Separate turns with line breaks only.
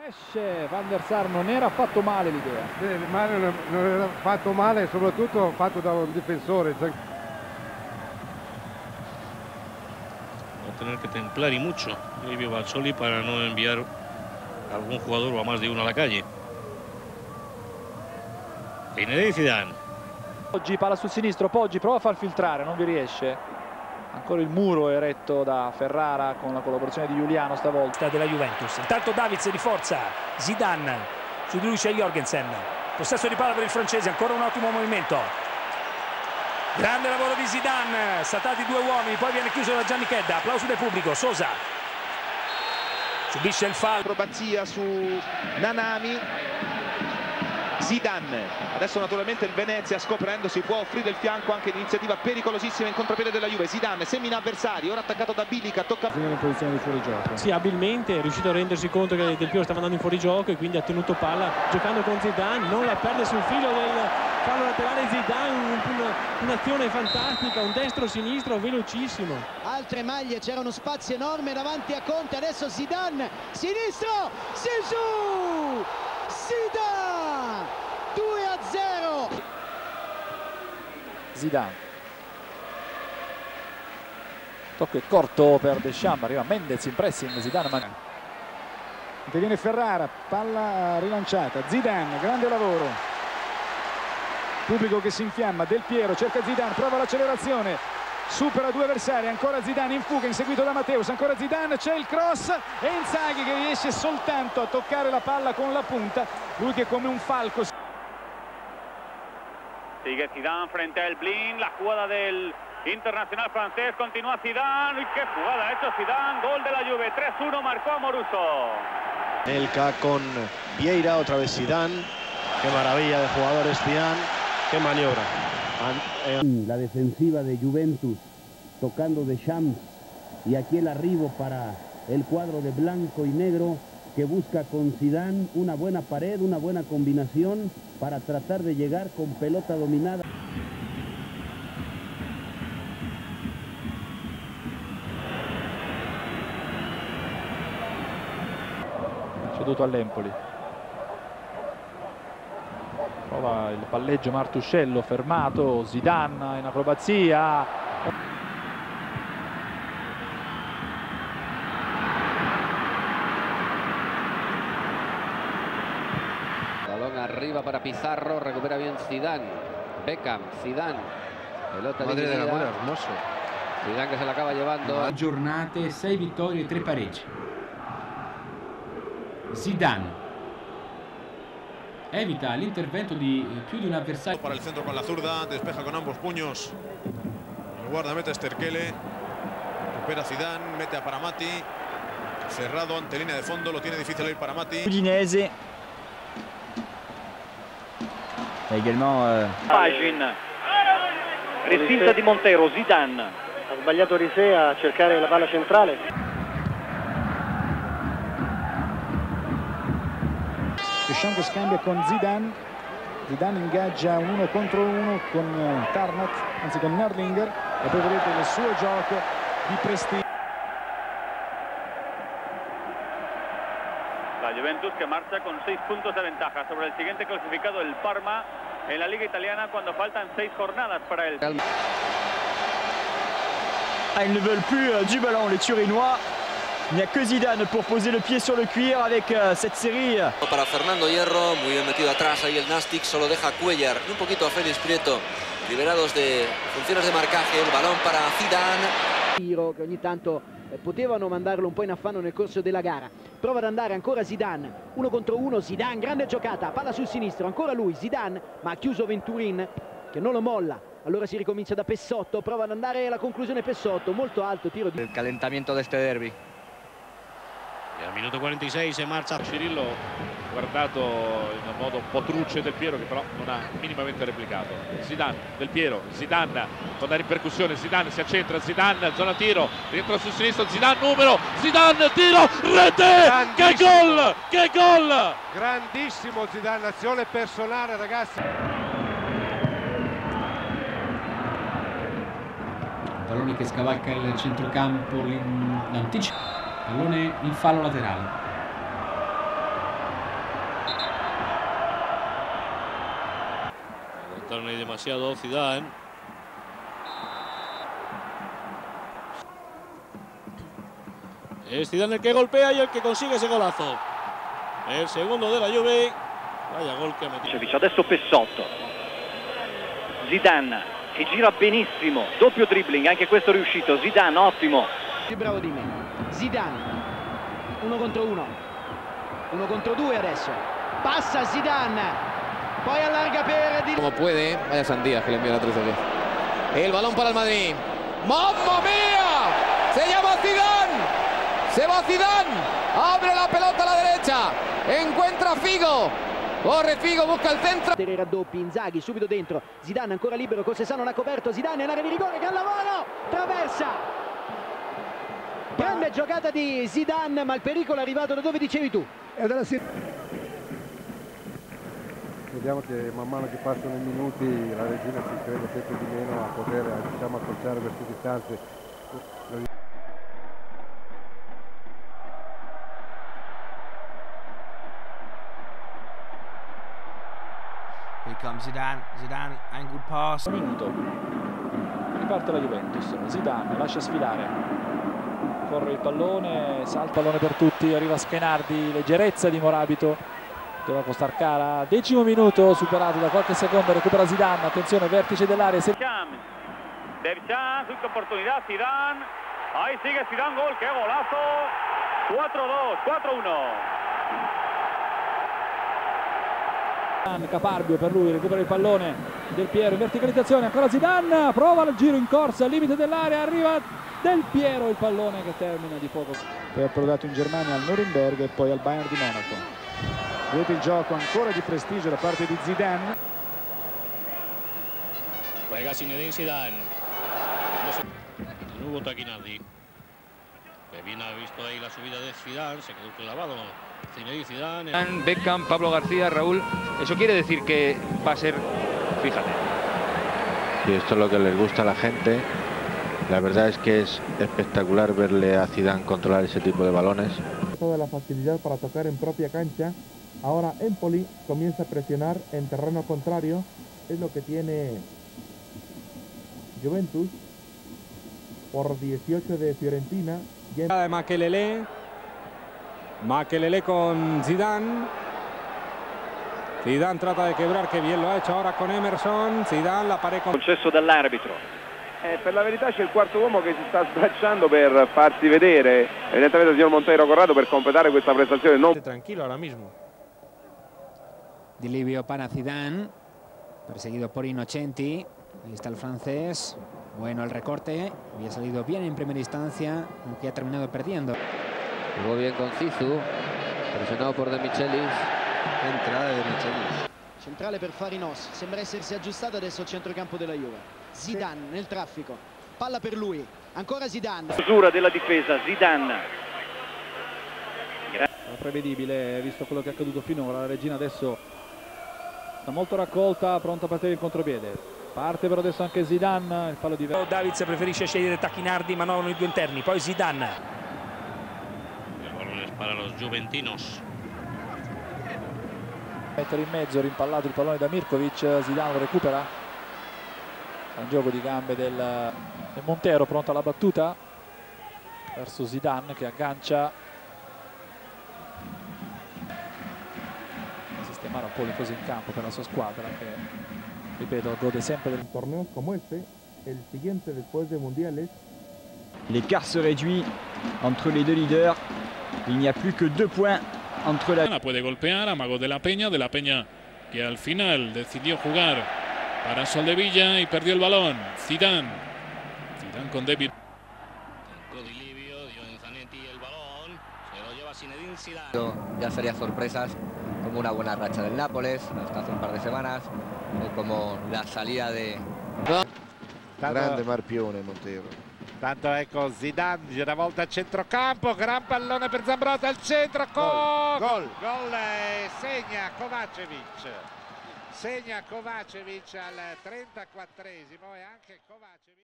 Esce Van der Sar, non era affatto male l'idea.
Non era fatto male, soprattutto fatto da un difensore.
Va a tener que templar y mucho Livio Bazzoli para no enviar a algún jugador o a más de uno a la calle. Zinedine Zidane.
Poggi, palla sul sinistro, Poggi prova a far filtrare, non vi riesce. Ancora il muro eretto da Ferrara con la collaborazione di Giuliano stavolta.
Della Juventus. Intanto Davids di forza, Zidane, su di lui c'è Jorgensen. Possesso di palla per il francese, ancora un ottimo movimento. Grande lavoro di Zidane, saltati due uomini, poi viene chiuso da Gianni Chedda. Applauso del pubblico. Sosa subisce il fallo.
Acrobazia su Nanami. Zidane, adesso naturalmente il Venezia scoprendosi può offrire il fianco anche in iniziativa pericolosissima in contropiede della Juve. Zidane semina avversari, ora attaccato da Bilica, tocca
in posizione di fuorigioco.
Sì, abilmente è riuscito a rendersi conto che Del Piero stava andando in fuorigioco e quindi ha tenuto palla giocando con Zidane, non la perde sul filo del fallo laterale. Zidane, un'azione fantastica, un destro-sinistro velocissimo.
Altre maglie, c'era uno spazio enorme davanti a Conte, adesso Zidane, sinistro, Zizou! Zidane 2-0.
Zidane, tocco è corto per Deschamps, arriva Mendez in pressing, Zidane interviene Ferrara, palla rilanciata, Zidane, grande lavoro, pubblico che si infiamma, Del Piero cerca Zidane, prova l'accelerazione, supera due avversari, ancora Zidane in fuga inseguito da Matteus, ancora Zidane, c'è il cross e Inzaghi che riesce soltanto a toccare la palla con la punta, lui che come un falco.
Sigue Zidane frente al Blin, la jugada del internacional francés, continúa Zidane, y qué jugada ha hecho Zidane, gol de la Juve, 3-1, marcó Amoruso.
Elka con Vieira, otra vez Zidane, qué maravilla de jugadores Zidane, qué maniobra.
La defensiva de Juventus tocando Deschamps y aquí el arribo para el cuadro de blanco y negro que busca con Zidane una buena pared, una buena combinación para tratar de llegar con pelota dominada.
Ceduto all'Empoli. Prova il palleggio Martuscello, fermato, Zidane in acrobazia.
Balón arriba para Pizarro, recupera bien Zidane. Beckham, Zidane. Pelota dividida.
Hermoso.
Zidane che se la acaba llevando.
A giornate, 6 vittorie e 3 pareggi. Zidane evita l'intervento di più di un avversario.
Para el centro con la zurda, despeja con ambos puños. El guardameta Sterkele. Recupera Zidane, mete a Paramati. Cerrado ante línea de fondo, lo tiene difícil ir Paramati.
Udinese. Également
Pagin. Respinta di Montero, Zidane.
Ha sbagliato Risé a cercare la palla centrale.
Deschamps che scambia con Zidane, Zidane ingaggia un 1 contro 1 con Tarnat, anzi con Nerlinger, e poi vedete il suo gioco di prestigio.
La Juventus que marcha con 6 puntos de ventaja sobre el siguiente clasificado, el Parma, en la Liga Italiana cuando faltan 6 jornadas para él.
Ils ne veulent plus du ballon, les Turinois. Il n'y a que Zidane pour poser le pied sur le cuir avec cette série.
Para Fernando Hierro, muy bien metido atrás ahí el Nastic, solo deja Cuellar y un poquito a Félix Prieto, liberados de funciones de marcaje, el balón para Zidane.
Tiro che ogni tanto potevano mandarlo un po' in affanno nel corso della gara. Prova ad andare ancora Zidane, 1 contro 1, Zidane, grande giocata, palla sul sinistro, ancora lui, Zidane, ma ha chiuso Venturin che non lo molla. Allora si ricomincia da Pessotto, prova ad andare alla conclusione Pessotto, molto alto, tiro di...
El calentamiento de este derby.
E al minuto 46 se marcia
Cirillo, guardato in modo un po' truce Del Piero che però non ha minimamente replicato. Zidane, Del Piero, Zidane con la ripercussione, Zidane si accentra, Zidane, zona tiro, rientra sul sinistro, Zidane numero, Zidane tiro, rete! Che gol! Che gol!
Grandissimo Zidane, azione personale ragazzi.
Pallone che scavalca il centrocampo, l'anticipo. Pallone in fallo laterale.
Aguantaron ahí demasiado Zidane. Es Zidane el que golpea y el que consigue ese golazo. El segundo de la Juve. Vaya gol che ha messo.
Adesso Pessotto. Zidane che gira benissimo, doppio dribbling, anche questo riuscito. Zidane ottimo.
Più bravo di me. Zidane. 1 contro 1. 1 contro 2 adesso. Passa Zidane. Poi allarga per Di...
Como puede, vaya sandía que le envía la 13. El balón para el Madrid. ¡Mamma mía! Se llama Zidane. Se va Zidane. Abre la pelota a la derecha. Encuentra Figo. Corre Figo, busca il centro.
Raddoppi, Inzaghi subito dentro. Zidane ancora libero, Cossesà non ha coperto. Zidane in area di rigore, gran lavoro. Traversa. Grande giocata di Zidane, ma il pericolo è arrivato da dove dicevi tu.
Vediamo che man mano che passano i minuti la regina si crede sempre di meno a poter, diciamo, accorciare queste distanze.
Here comes Zidane. Zidane, ein good pass.
Un minuto. Riparte la Juventus. Zidane lascia sfilare. Corre il pallone, salta il pallone per tutti, arriva Schenardi, leggerezza di Morabito. Doveva costar cara. 10° minuto, superato da qualche secondo, recupera Zidane. Attenzione, vertice dell'area.
Deschamps, su oportunidad, Zidane. Ahí sigue Zidane, gol, qué golazo. 4-2, 4-1.
Caparbio per lui, recupera il pallone Del Piero in verticalizzazione, ancora Zidane, prova il giro in corsa al limite dell'area, arriva Del Piero, il pallone che termina di poco. Poi approdato in Germania al Norimberga e poi al Bayern di Monaco. Vedete il gioco ancora di prestigio da parte di Zidane.
Juega Zinedine Zidane. No hubo Taquinardi. Bien ha visto ahí la subida de Zidane, se quedó clavado. Zinedine Zidane.
Beckham, Pablo García, Raúl. Eso quiere decir que va a ser, fíjate.
Y esto es lo que les gusta a la gente. La verdad es que es espectacular verle a Zidane controlar ese tipo de balones.
Toda la facilidad para tocar en propia cancha. Ahora Empoli comienza a presionar en terreno contrario. Es lo que tiene Juventus por 18 de Fiorentina.
De Makelele con Zidane. Zidane trata de quebrar, que bien lo ha hecho ahora con Emerson. Zidane la pared con...
Concesso dall'arbitro.
Per la verità c'è il quarto uomo che si sta sbracciando per farsi vedere. Evidentemente il signor Monteiro Corrado per completare questa prestazione. Non...
Tranquilo ahora mismo.
Di Livio para Zidane, perseguido por Innocenti. Ahí está el francés. Bueno, el recorte. Había salido bien en primera instancia, aunque ha terminado perdiendo.
Jugó bien con Zizou, presionado por De Michelis.
Entrada de Michelis. Centrale per Farinos, sembra essersi aggiustato adesso al centrocampo della Juve. Zidane nel traffico, palla per lui, ancora Zidane.
Chiusura della difesa, Zidane.
Era prevedibile, visto quello che è accaduto finora. La regina adesso sta molto raccolta, pronta a partire in contropiede. Parte però adesso anche Zidane, il fallo di...
Davids preferisce scegliere Tacchinardi, manovrano i due interni, poi Zidane.
Il pallone es para los juventinos.
Mettere in mezzo, rimpallato il pallone da Mirkovic, Zidane lo recupera. Un gioco di gambe del Montero, pronto alla battuta verso Zidane che aggancia. Sistemare un po' le cose in campo per la sua squadra che, ripeto, gode sempre del
torneo come este, el siguiente después de mundiales.
L'écart se réduit entre les deux leaders. Il n'y a plus que 2 points entre la...
Puede golpear a Mago de la Peña que al final decidió jugar para Soldevilla y perdió el balón. Zidane con David.
Di Livio, dio en Zanetti el balón, se lo lleva Zinedine Zidane.
Ya sería sorpresas como una buena racha del Nápoles hasta hace un par de semanas, o como la salida de...
Grande Marpione Montero.
Tanto ecco Zidane gira volta a centrocampo, gran pallone per Zambrotta al centro, gol, segna Kovacevic al 34esimo e anche Kovacevic.